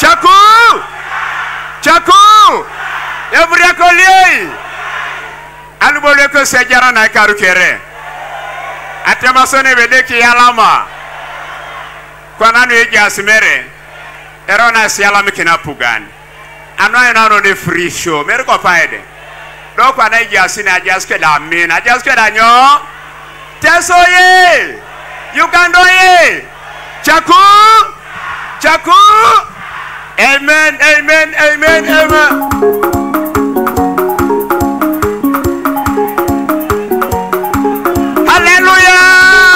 Chaku Emuria kolei Alubole ko sejara na karukere Atemasone bedeki yalama Kwa nanu ejasimere Erona siyalami kina pugan Anwa no de free show mere ko paede Do kwa na ejasine ajaske da min ajaske da nyo Teso ye Uganda ye Chaku Amen Hallelujah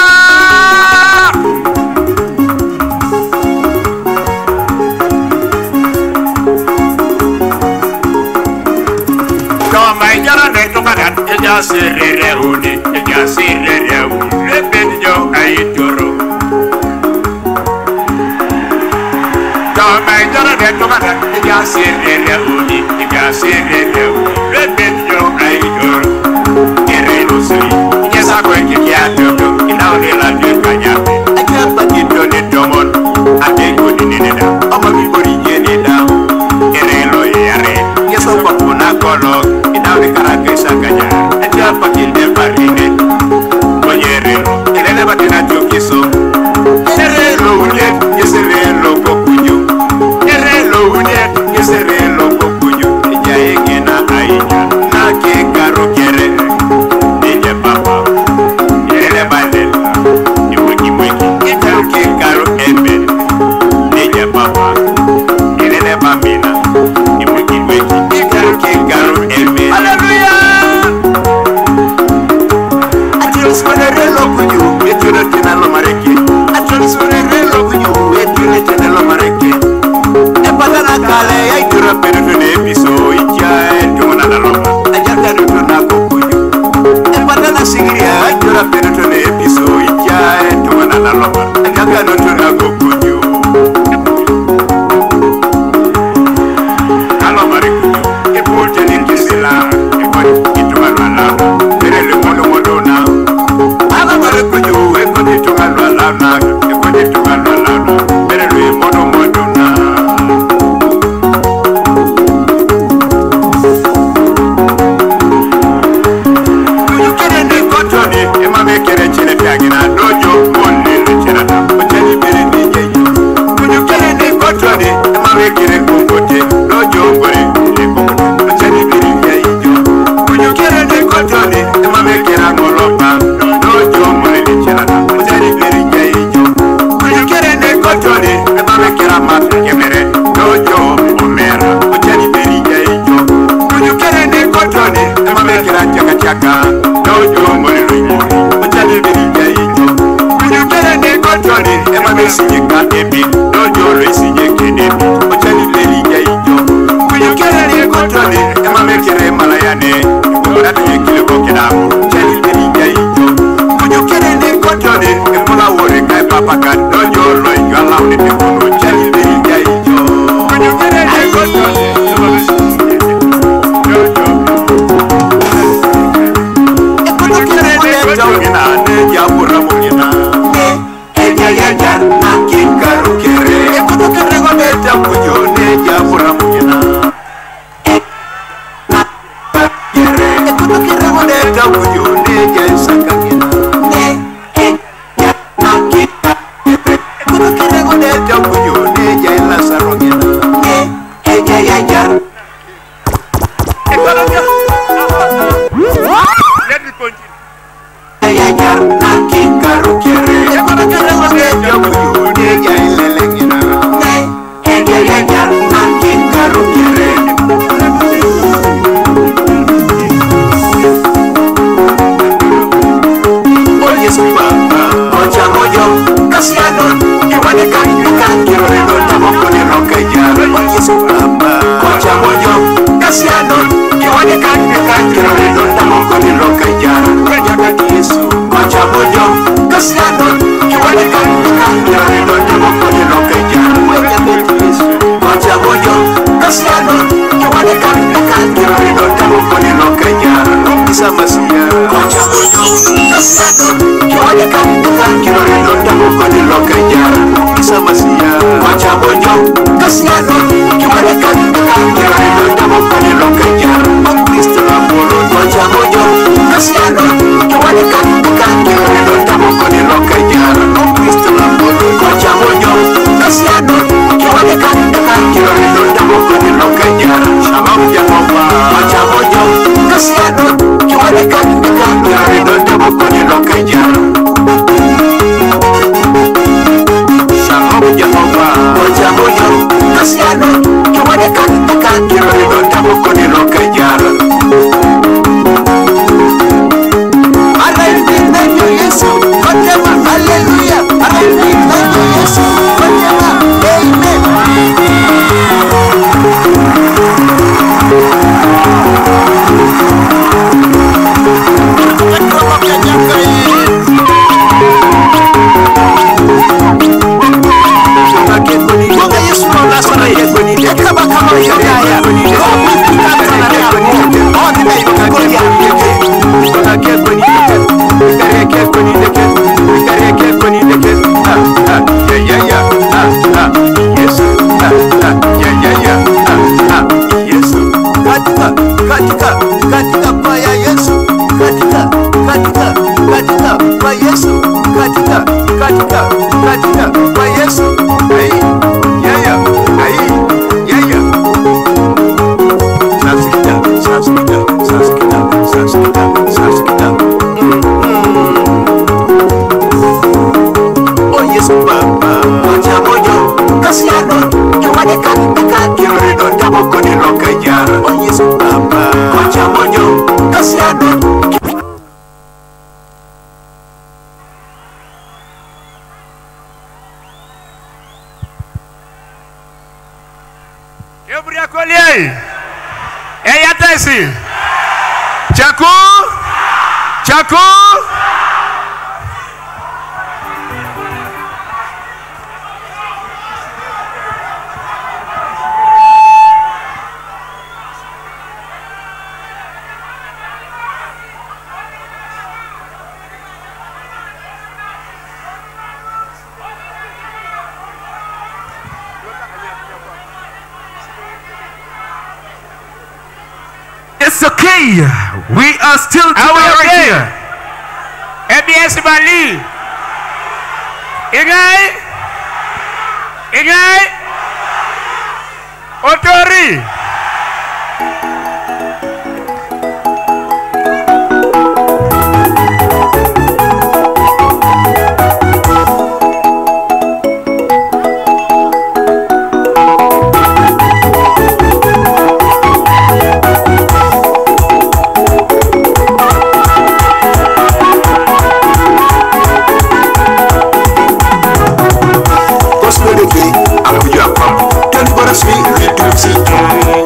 Come jara ne to madan eja sirere uni lebenjo aitoro Come jara ne to madan eja sirere uni lebenjo aitoro Erelo sui yesa ko ekiato inaone la kanya akapa kido ne domon ateko nineda omo bibori yeneda Erelo yare yesa ko kuna kolo inaone karake sakanya akapa kinde barine Oyerelo elele batina jokiso Erelo unet yeserelo kokunyo Erelo unet yeserelo kokunyo Ejaengena ainya na ke karo kere Eje papa Erele balela Iweki Itaru ke karo embe Eje papa Erele bamina Iweki Itaru ke karo embe Hallelujah Atiolisonero kunyu Etune tenalo mareke Atiolisonero kunyu Etune tenalo mareke Epadana kale ya itura perutu ne episo Icha etuna na loma Ajaka rutuna kukunyu Epadana sigiria ya itura perutu ne episo Icha etuna na loma Ajaka rutuna kukunyu Alo marikunyu Epote ni kisila Ekoni ituma lwana Perele mono modona Alo marikunyu Ekoni ituma lwana Ekoni ituma lwana Perele mono modona Kunyu kere ne kotoni Ema mekere chile piagina Dojo onne lechera na Ocheni bere nijeyo Kunyu kere ne kotoni Ema mekere kungote Dojo ngore lekomote Ocheni bere nijeyo Kunyu kere ne kotoni Ema mekera ngolopa Dojo ngore lechera na Ocheni bere nijeyo Kunyu kere ne kotoni Ema mekera matu kemere Dojo omera Ocheni bere nijeyo Kunyu kere ne kotoni Ema mekera chaka Dojo ngore lechera Ocheni bere nijeyo Kunyu kere ne kotoni Ema mesinyeka ebi Dojo lesinyeka ebi Ocheni bere nijeyo Kunyu kere ne kotoni Ema mekere malayane Kumuratu yekile kokedamu Ocheni bere nijeyo Kunyu kere ne kotoni Ema wore kai papaka Dojo loyo alaw ne tekono Ocheni bere nijeyo Kunyu kere ne kotoni Ema mesinyeka Dojo Kunyu kere ne kotoni Japura mungina Eja nakikaru kere Ekutu kere gometa kujone Japura mungina Kere Ekutu kere gometa kujone Jaisakangina Eja nakikaru kere Ekutu kere gometa kujone Jailasarongina Eja Let me continue nakikaru kere Ekutu kere gometa kujone Jailelengina Eja nakikaru kere Oye su papa Ocha moyo Kasianon Iwane kiro rendo Tamoko ni roka ya Oye su papa Ocha moyo Kasianon Iwane kiro rendo Tamoko ni roka ya Kwenye kati Yesu Ocha moyo Kasianon Iwane kiro rendo Tamoko ni roka ya Kwenye kati Yesu Ocha moyo Kasianon Iwane kiro rendo Tamoko ni roka ya Isa masia Ocha moyo Kasianon Iwane kiro rendo Tamoko ni roka ya Isa masia Ocha moyo Kasianon Kasiano, kiwale kandika, kiraido damo kani loka jaro. O Kristo la molo doja mojo. Kasiano, kiwale kandika, kiraido damo kani loka jaro. O Kristo la molo doja mojo. Kasiano, kiwale kandika, kiraido damo kani loka jaro. Shalom Jehovah, doja mojo. Kasiano, kiwale kandika, kiraido damo kani loka jaro. Shalom Jehovah, doja mojo. Kasiano, kiwale kandika, kiraido damo kani loka jaro. Hallelujah, Yesu, amen. Emuria kolye. Eyatesi. Chaku. It's okay. We are still together here. ABS Bali. Igai. Otori. I'm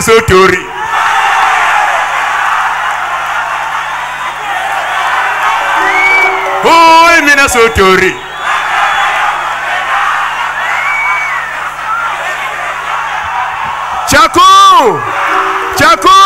sotori. Oh, Emina sotori. Chaku! Chaku!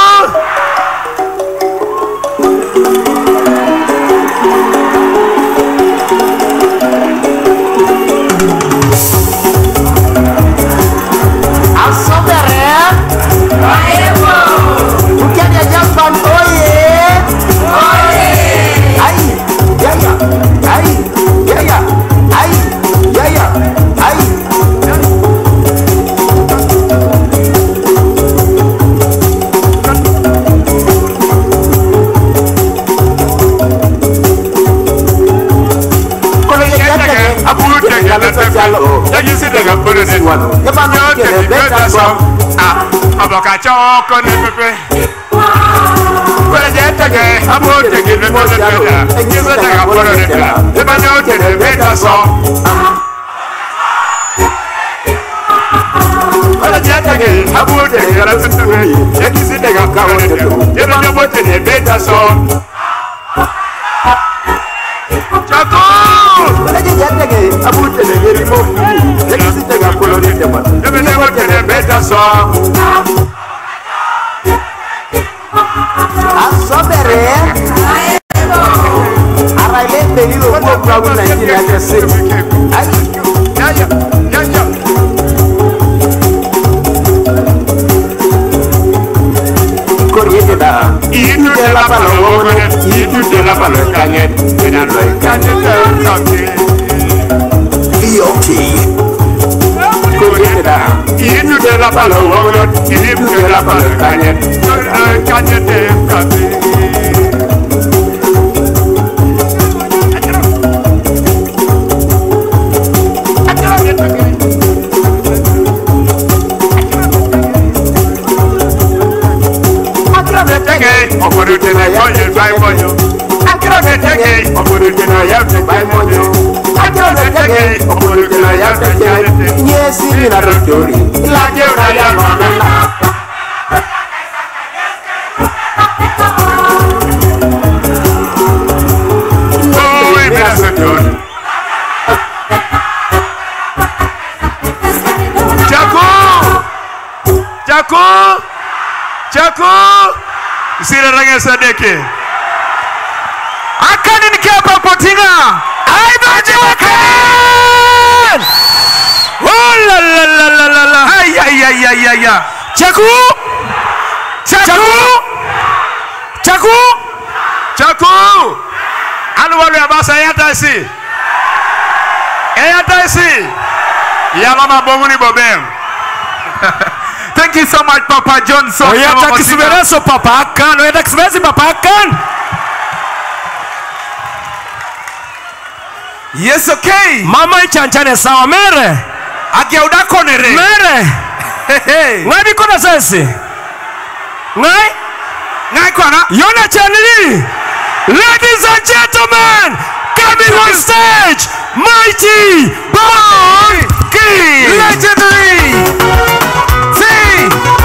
Thank you so much, Papa Johnson. Papa Akan. Yes, okay. Mama ichanchane sawa mere. Ageuda konere. Mere. Ngai bikona sesi. Ngai kona. Yona chanili. Ladies and gentlemen, coming on stage, Mighty Born King. Legendary. See.